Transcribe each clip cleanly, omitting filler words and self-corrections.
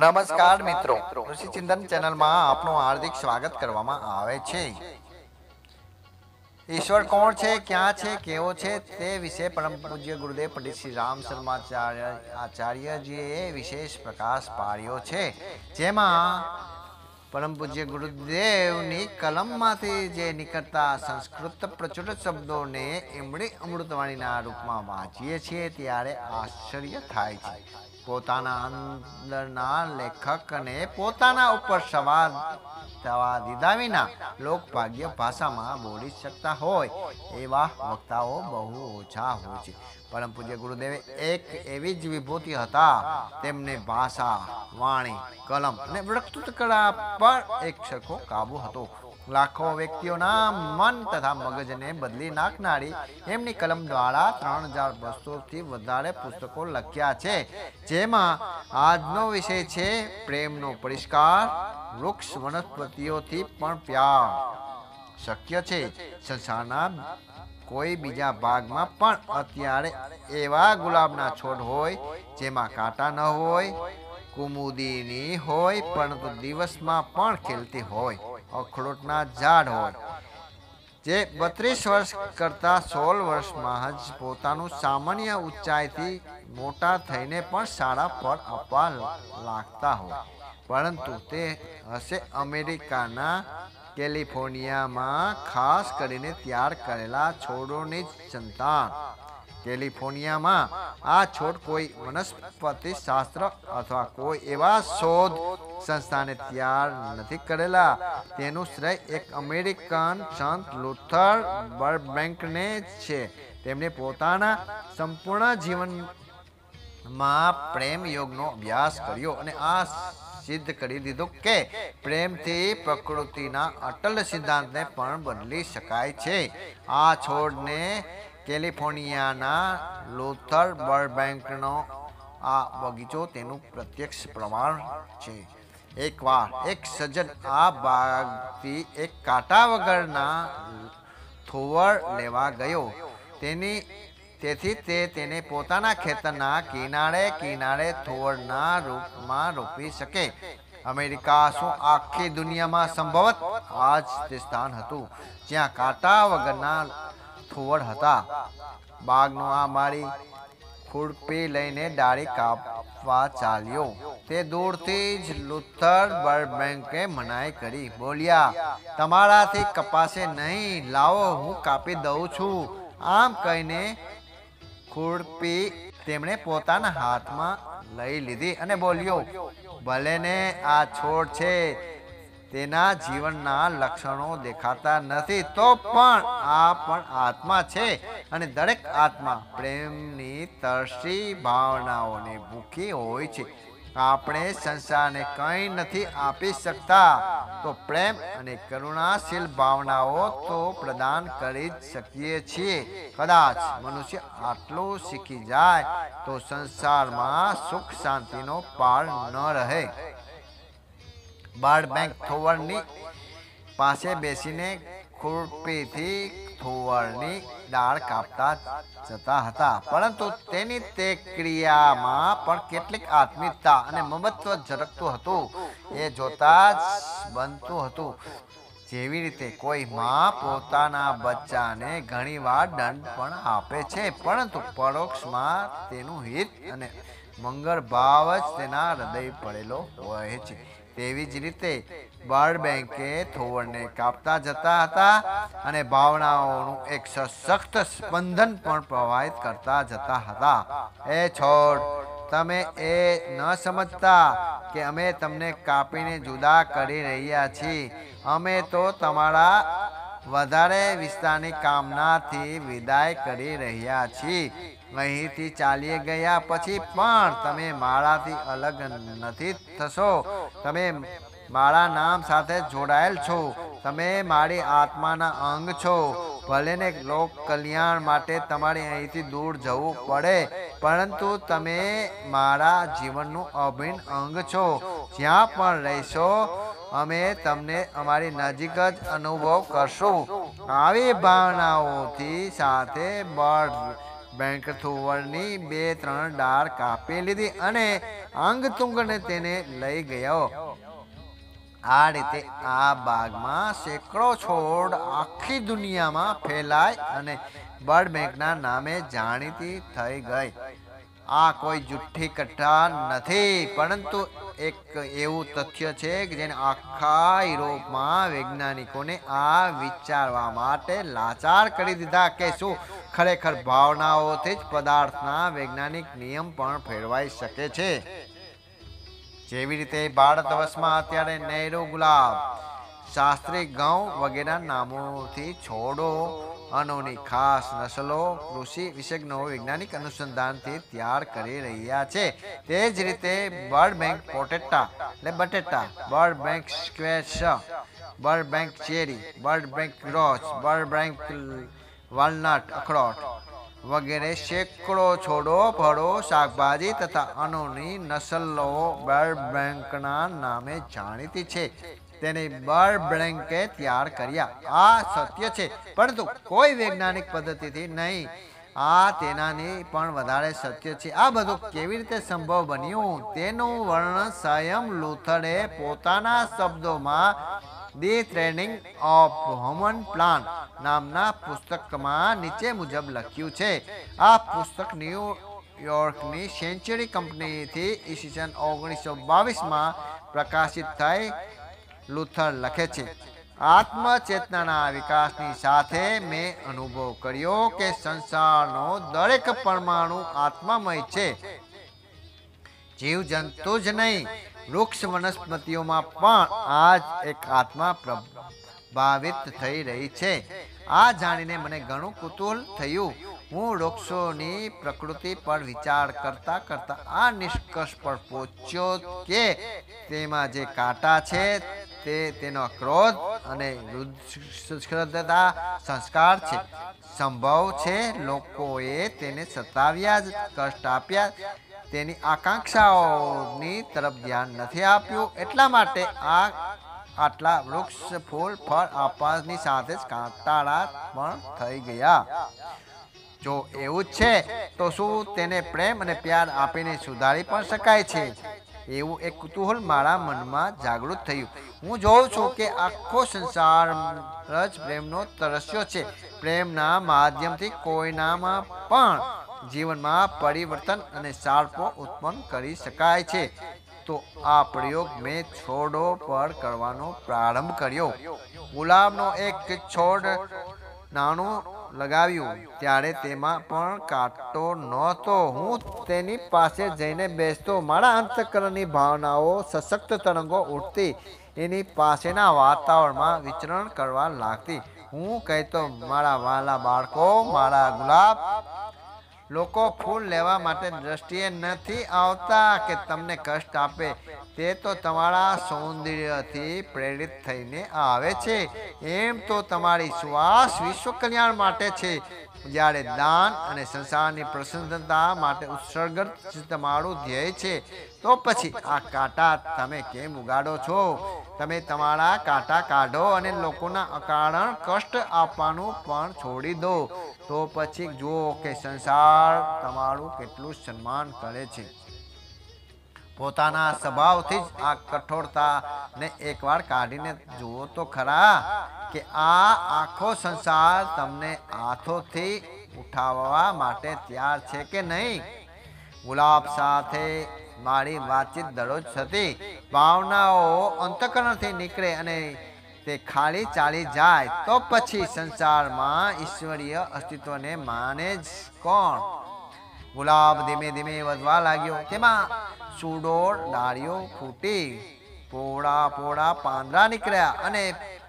નમસ્કાર મિત્રો, ઋષિ ચિંતન ચેનલમાં આપનું હાર્દિક સ્વાગત કરવામાં આવે છે। ઈશ્વર કોણ છે, ક્યાં છે, કેવો છે તે વિશે પરમ પૂજ્ય ગુરુદેવ પંડિત શ્રી રામ શર્માચાર્ય આચાર્યજીએ વિશેષ પ્રકાશ પાડ્યો છે, જેમાં પરમ પૂજ્ય ગુરુદેવની કલમમાંથી જે નીકળતા સંસ્કૃત પ્રચુર શબ્દોને ઇમડી અમૃતવાણીના રૂપમાં વાંચીએ છીએ ત્યારે આશ્ચર્ય થાય છે। પોતાના અંદરના લેખકને પોતાના ઉપર સવાર થવા દીધા વિના લોકભાગ્ય ભાષામાં બોલી શકતા હોય એવા વક્તાઓ બહુ ઓછા હોય છે। પરમ પૂજ્ય ગુરુદેવે એક એવી જ વિભૂતિ હતા, તેમને ભાષા, વાણી, કલમ અને વક્તૃત્વ કળા પર એક સરખો કાબુ હતો। લાખો વ્યક્તિઓના મન તથા મગજને બદલી નાખનારી એમની કલમ દ્વારા 3200થી વધારે પુસ્તકો લખ્યા છે, જેમાં આજનો વિષય છે પ્રેમનો પરિષ્કાર। વૃક્ષ વનસ્પતિઓથી પણ પ્યાર શક્ય છે। સંસારના કોઈ બીજા ભાગમાં પણ અત્યારે એવા ગુલાબના છોડ હોય જેમાં કાંટા ન હોય, કુમુદીની હોય પરંતુ દિવસમાં પણ ખીલતી હોય, અખરોટના ઝાડ હોય જે 32 વર્ષ કરતાં 16 વર્ષમાં જ પોતાનું સામાન્ય ઊંચાઈથી મોટા થઈને પણ સારા ફળ આપવા લાગતા હોય, પરંતુ તે હશે અમેરિકાના કેલિફોર્નિયામાં ખાસ કરીને તૈયાર કરેલા છોડોની જ સંતાન। કેલિફોર્નિયામાં આ છોડ કોઈ વનસ્પતિ શાસ્ત્ર અથવા કોઈ એવા શોધ સંસ્થાને તૈયાર નથી કરેલા, તેનું શ્રેય એક અમેરિકન સંત લુથર બર્બેન્કને છે। તેમણે પોતાના સંપૂર્ણ જીવનમાં પ્રેમ યોગનો અભ્યાસ કર્યો અને આ સિદ્ધ કરી દીધું કે પ્રેમથી પ્રકૃતિના અટલ સિદ્ધાંતને પણ બદલી શકાય છે। આ છોડને કેલિફોર્નિયાના લુથર બર્બેન્કનો આ બગીચો તેનું પ્રત્યક્ષ પ્રમાણ છે। એકવાર એક સજ્જન આ બાગથી એક કાંટા વગરના થોવર લેવા ગયો, તેથી તે તેને પોતાના ખેતરના કિનારે થોવરના રૂપમાં રોપી શકે। અમેરિકા શું આખી દુનિયામાં સંભવત આ જ તે સ્થાન હતું જ્યાં કાંટા વગરના થોવર હતા। બાગનો આ માળી ખુરપી લઈને ડાળી કાપવા ચાલ્યો, તે દૂરથી જ લુથર બર્બેન્કે મનાઈ કરી, બોલ્યા, તમારાથી કપાશે નહીં, લાવો હું કાપી દઉં છું। આમ કહીને ખુરપી તેમણે પોતાના હાથમાં લઈ લીધી અને બોલ્યો, ભલે ને આ છોડ છે, તેના જીવનના લક્ષણો દેખાતા નથી, તો પણ આ પણ આત્મા છે અને દરેક આત્મા પ્રેમની તરસી ભાવનાઓને ભૂખી હોય છે। આપણે સંસારને કંઈ નથી આપી શકતા તો પ્રેમ અને કરુણાશીલ ભાવનાઓ તો પ્રદાન કરી જ શકીએ છીએ। કદાચ મનુષ્ય આટલું શીખી જાય તો સંસારમાં સુખ શાંતિનો પાર ન રહે। બર્બેન્ક થોવરની પાસે બેસીને ખુરપીથી થોવરની ડાળ કાપતા જતા હતા, પરંતુ તેની તે ક્રિયામાં પણ કેટલીક આત્મીયતા અને મમત્વ ઝળકતું હતું। એ જોતા જ બનતું હતું જેવી રીતે કોઈ માં પોતાના બચ્ચાને ઘણીવાર દંડ પણ આપે છે, પરંતુ પરોક્ષમાં તેનું હિત અને મંગળ ભાવ જ તેના હૃદય પડેલો હોય છે। તેવી જ રીતે બર્બેન્કે થોવરને કાપતા જતા હતા અને ભાવનાઓનું એક સશક્ત સ્પંદન પણ પ્રવાહિત કરતા જતા હતા। એ છોડ, તમે એ ન સમજતા કે અમે તમને કાપીને જુદા કરી રહ્યા છીએ, અમે તો તમારા વધારે વિસ્તારની કામનાથી વિદાય કરી રહ્યા છીએ। અહીંથી ચાલી ગયા પછી પણ તમે મારાથી અલગ નથી થશો, તમે મારા નામ સાથે જોડાયેલ છો, તમે મારી આત્માના અંગ છો। ભલે ને લોક કલ્યાણ માટે તમારે અહીંથી દૂર જવું પડે, પરંતુ તમે મારા જીવનનું અભિન્ન અંગ છો। જ્યાં પણ રહેશો અમે તમને અમારી નજીક જ અનુભવ કરશું। આવી ભાવનાઓથી સાથે બેંકથુવરની 2-3 ડાળ કાપી લીધી અને અંગતુંગને તેને લઈ ગયો. આ રીતે આ બાગમાં સેંકડો છોડ આખી દુનિયામાં ફેલાય અને બર્ડ બેંકના નામે જાણીતી થઈ ગઈ. આ કોઈ જુઠ્ઠી કથા નથી, પરંતુ એક એવું તથ્ય છે કે જેને આખા યુરોપમાં વૈજ્ઞાનિકોને આ વિચારવા માટે લાચાર કરી દીધા કે શું ખરેખર ભાવનાઓથી જ પદાર્થના વૈજ્ઞાનિક નિયમ પણ ફેરવાઈ શકે છે. જેવી રીતે ભારત વર્ષમાં અત્યારે નહેરુ ગુલાબ, શાસ્ત્રી ઘઉં વગેરે નામોથી છોડો અનોની ખાસ નસલો કૃષિ વિશેષજ્ઞો વૈજ્ઞાનિક અનુસંધાનથી તૈયાર કરી રહ્યા છે. તે જ રીતે બર્ડ બેંક પોટેટા એટલે બટેટા, Burbank squash, Burbank cherry, Burbank rose, Burbank walnut અખરોટ વગેરે સેંકડો છોડો, ફળો, શાકભાજી તથા અનોની નસલો બર્ડ બેંકના નામે જાણીતી છે. તેને બર્ડ બેંકે તૈયાર કર્યા. આ સત્ય છે, પરંતુ કોઈ વૈજ્ઞાનિક પદ્ધતિથી નહીં. આ તેનાથી પણ વધારે સત્ય છે. આ બધું કેવી રીતે સંભવ બન્યું તેનું વર્ણન સ્વયં લુથરે પોતાના શબ્દોમાં the training of human plant નામના પુસ્તકમાં નીચે મુજબ લખ્યું છે. આ પુસ્તક ન્યૂયોર્કની સેન્ચુરી કંપનીથી ઈસવીસન 1922માં પ્રકાશિત થઈ. લુથર લખે છે, આત્મચેતનાના વિકાસની સાથે મેં અનુભવ કર્યો કે સંસારનો દરેક પરમાણુ આત્મામય છે. જીવજંતુ જ નહીં, વૃક્ષ વનસ્પતિઓમાં પણ આ જ એક આત્મા પ્રભાવિત થઈ રહી છે. આ જાણીને મને ઘણું કુતૂહલ થયું. હું વૃક્ષોની પ્રકૃતિ પર વિચાર કરતા કરતા આ નિષ્કર્ષ પર પહોંચ્યો કે તેમાં જે કાંટા છે તે તેનો ક્રોધ અને હૃદયતા સંસ્કાર છે. સંભવ છે લોકોએ તેને સતાવ્યા, કષ્ટ આપ્યા, તેની આકાંક્ષાઓની તરફ ધ્યાન નથી આપ્યું. એટલા માટે આટલા વૃક્ષ ફૂલ ફળ આપવાની સાથે જ કાંટાળા પણ થઈ ગયા. જો એવું જ છે તો શું તેને પ્રેમ અને પ્યાર આપીને સુધારી પણ શકાય છે? એવું એક કુતૂહલ મારા મનમાં જાગૃત થયું. હું જોઉં છું કે આખો સંસાર જ પ્રેમનો તરસ્યો છે. પ્રેમના માધ્યમથી કોઈનામાં પણ જીવનમાં પરિવર્તન અને સારપો ઉત્પન્ન કરી શકાય છે. તો આ પ્રયોગ મેં છોડો પર કરવાનો પ્રારંભ કર્યો. ગુલાબનો એક છોડ નાનું લગાવ્યું ત્યારે તેમાં પણ કાંટો નહોતો. હું તેની પાસે જઈને બેસતો. મારા અંતઃકરણની ભાવનાઓ સશક્ત તરંગો ઉઠતી એની પાસેના વાતાવરણમાં વિચરણ કરવા લાગતી. હું કહેતો, મારા વહાલા બાળકો, મારા ગુલાબ, લોકો ફૂલ લેવા માટે દ્રષ્ટિએ નથી આવતા કે તમને કષ્ટ આપે. તે તો તમારા સૌંદર્યથી પ્રેરિત થઈને આવે છે. એમ તો તમારી શ્વાસ વિશ્વ કલ્યાણ માટે છે. જ્યારે દાન અને સંસારની પ્રસન્નતા માટે ઉત્સર્ગત તમારું ધ્યેય છે, તો પછી આ કાંટા તમે કેમ ઉગાડો છો? તમે તમારા કાંટા કાઢો અને લોકોના અકારણ કષ્ટ આપવાનું પણ છોડી દો. તો પછી જુઓ કે સંસાર તમારું કેટલું સન્માન કરે છે. પોતાના સ્વભાવથી જ આ કઠોરતાને એકવાર કાઢીને જુઓ તો ખરા કે આ આખો સંસાર તમને હાથોથી ઉઠાવવા માટે તૈયાર છે કે નહીં. ગુલાબ સાથે મારી વાતચીત દરરોજ થતી. ભાવનાઓ અંતઃકરણથી નીકળે અને તે ખાલી ચાલી જાય તો પછી સંસારમાં ઈશ્વરીય અસ્તિત્વને માને જ કોણ? ગુલાબ ધીમે ધીમે વધવા લાગ્યો. તેમાં સુડોળ ડાળીઓ ફૂટી, પોળા પોળા પાંદડા નીકળ્યા અને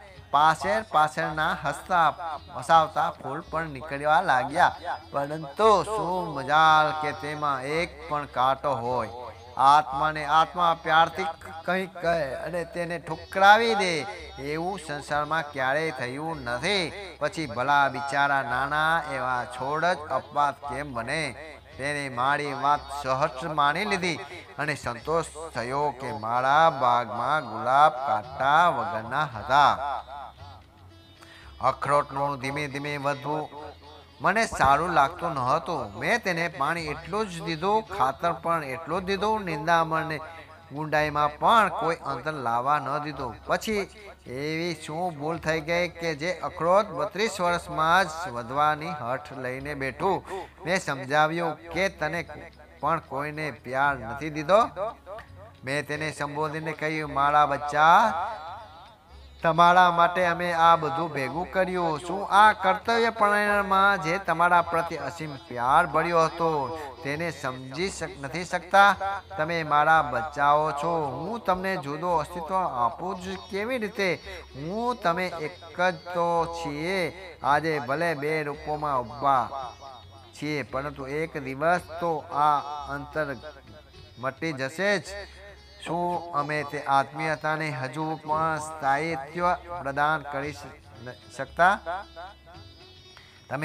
પાછળના હસાવતા ફૂલ પણ નીકળવા લાગ્યા. પરંતુ શું મજાલ કે તેમાં એક પણ કાંટો હોય. આત્માને આત્મા પ્યારથી કંઈક કહે અને તેને ઠુકરાવી દે એવું સંસારમાં ક્યારેય થયું નથી. પછી ભલા બિચારા નાના એવા છોડ જ અપવાદ કેમ બને? તેને મારી વાત સહજ માની લીધી અને સંતોષ થયો કે મારા બાગમાં ગુલાબ કાંટા વગરના હતા. અખરોટનું ધીમે ધીમે મને સારું લાગતું નહોતું. મેં તેને પાણી એટલું જ દીધું, ખાતર પણ એટલું જ દીધું, નિંદામણ ને ગુંડાઈમાં પણ કોઈ અંતર લાવવા ન દીધું. પછી એવી શું ભૂલ થઈ ગઈ કે જે અખરોટ 32 વર્ષમાં જ વધવાની હઠ લઈને બેઠું. મેં સમજાવ્યું કે તને પણ કોઈને પ્યાર નથી દીધો. મેં તેને સંબોધીને કહ્યું, મારા બચ્ચા, તમારા માટે અમે આ બધું ભેગું કર્યું. શું આ કર્તવ્યપણામાં જે તમારા પ્રત્યે અસીમ પ્યાર ભર્યો હતો તેને સમજી નથી શકતા? તમે મારા બચ્ચાઓ છો. હું તમને જુદો અસ્તિત્વ આપું જ કેવી રીતે? હું તમે એક જ તો છીએ. આજે ભલે 2 રૂપોમાં ઊભા છીએ, પરંતુ એક દિવસ તો આ અંતર મટી જશે જ. શું અમે તે આત્મીયતાને હજુ પણ સ્થાયિત્વ પ્રદાન કરી શકતા? તમે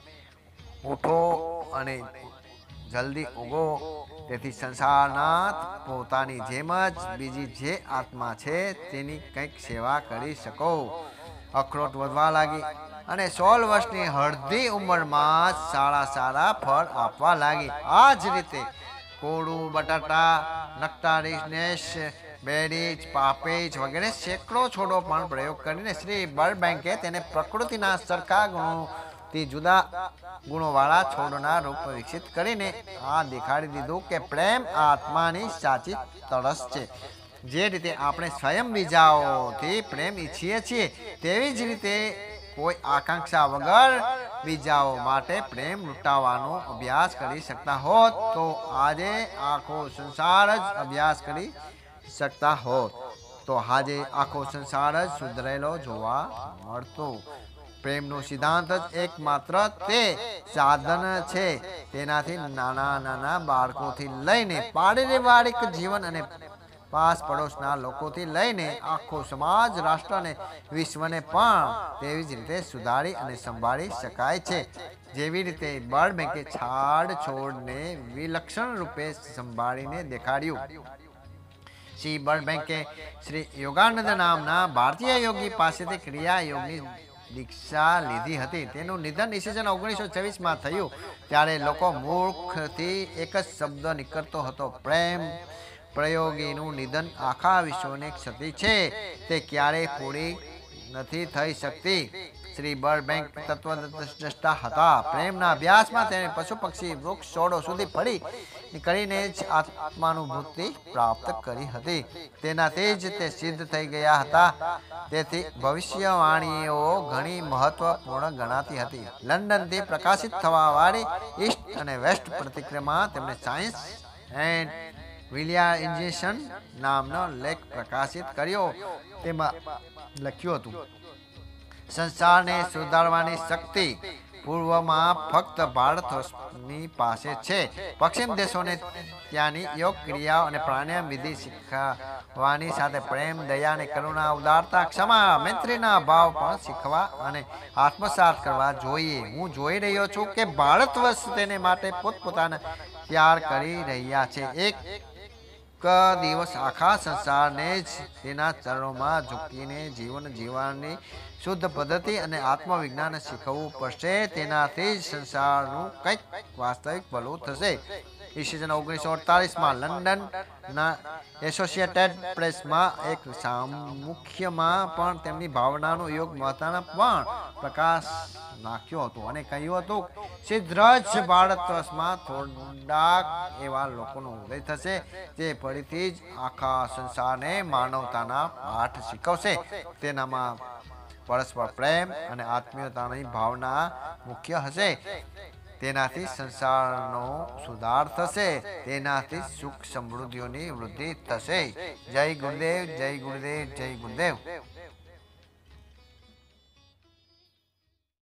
ઉઠો અને જલ્દી ઉગો. તેથી સંસારના પોતાની જેમ જ બીજી જે આત્મા છે તેની કંઈક સેવા કરી શકો. અખરોટ વધવા લાગી અને 16 વર્ષની અડધી ઉંમરમાં સારા ફળ આપવા લાગી. આ જ રીતે કોળું, બટાટા, નક્ટારીનેસ, બેરીજ, પાપેજ વગેરે સેંકડો છોડો પણ પ્રયોગ કરીને શ્રી બર્બેન્કે તેને પ્રકૃતિના સરખા ગુણોથી જુદા ગુણોવાળા છોડના રૂપ વિકસિત કરીને આ દેખાડી દીધું કે પ્રેમ આત્માની સાચી તરસ છે. જે રીતે આપણે સ્વયં બીજાઓથી પ્રેમ ઈચ્છીએ છીએ, તેવી જ રીતે કોઈ આકાંક્ષા વગર બીજાઓ માટે પ્રેમ લૂંટાવાનો અભ્યાસ કરી શકતા હોત તો આજે આખો સંસાર જ અભ્યાસ કરી શકતા હોત તો આજે આખો સંસાર જ સુધરેલો જોવા મળતો. પ્રેમનો સિદ્ધાંત જ એકમાત્ર તે સાધન છે. તેનાથી નાના બાળકોથી લઈને પારિવારિક જીવન અને પાસ પડોશના લોકોથી લઈને આખો સમાજ, રાષ્ટ્ર અને વિશ્વને પણ તેવી જ રીતે સુધારી અને સંભાળી શકાય છે. જેવી રીતે બર્બેન્કે છોડને વિલક્ષણ રૂપે સંભાળીને દેખાડ્યું. શ્રી બર્બેન્કે શ્રી યોગાનંદ નામના ભારતીય યોગી પાસેથી ક્રિયા યોગની દીક્ષા લીધી હતી. તેનું નિધન ઈસવીસન 1926માં થયું. ત્યારે લોકો મુખથી એક જ શબ્દ નીકળતો હતો, પ્રેમ. પ્રયોગીનું નિધન આખા વિશ્વની ક્ષતિ છે. તે ક્યારેય પૂરી નથી થઈ શકતી. શ્રી બર્બેન્ક તત્વદ્રષ્ટા હતા. પ્રેમના અભ્યાસમાં તેણે પશુ, પક્ષી, વૃક્ષ, છોડો સુધી ફરી કરીને જ આત્માનુભૂતિ પ્રાપ્ત કરી હતી. તેનાથી જ તે સિદ્ધ થઈ ગયા હતા. તેથી ભવિષ્યવાણીઓ ઘણી મહત્વપૂર્ણ ગણાતી હતી. લંડનથી પ્રકાશિત થવાવાળી ઈસ્ટ અને વેસ્ટ પત્રિકામાં તેમણે સાયન્સ એન્ડ વિલિયરાઇઝેશન નામનો લેખ પ્રકાશિત કર્યો. તેમાં લખ્યું હતું, સંસારને સુધારવાની શક્તિ પૂર્વમાં ફક્ત ભારતની પાસે છે. પશ્ચિમ દેશોને ત્યાંની યોગ ક્રિયાઓ અને પ્રાણાયામ વિધિ શીખવાની સાથે પ્રેમ, દયા અને કરુણા, ઉદારતા, ક્ષમા, મૈત્રીના ભાવ પણ શીખવા અને આત્મસાત કરવા જોઈએ. હું જોઈ રહ્યો છું કે ભારતવર્ષ તેને માટે પોતપોતાના ત્યાગ કરી રહ્યા છે. એક દિવસ આખા સંસારને જ તેના ચરણોમાં ઝૂકીને જીવન જીવવાની શુદ્ધ પદ્ધતિ અને આત્મવિજ્ઞાન શીખવવું પડશે. તેનાથી જ સંસારનું કંઈક વાસ્તવિક ભલું થશે. ઈસવીસન 1948માં લંડનના એસોસિએટેડ પ્રેસમાં એક સામુખ્યમાં પણ તેમની ભાવનાનું યોગ મહત્વના પણ પ્રકાશ નાખ્યો હતો અને કહ્યું હતું, શીઘ્ર જ ભારતવર્ષમાં થોડાક એવા લોકોનો ઉદય થશે જે ફરીથી જ આખા સંસારને માનવતાના પાઠ શીખવશે. તેનામાં પરસ્પર પ્રેમ અને આત્મીયતાની ભાવના મુખ્ય હશે. તેનાથી સંસારનો સુધાર થશે. તેનાથી સુખ સમૃદ્ધિઓની વૃદ્ધિ થશે. જય ગુરુદેવ, જય ગુરુદેવ, જય ગુરુદેવ.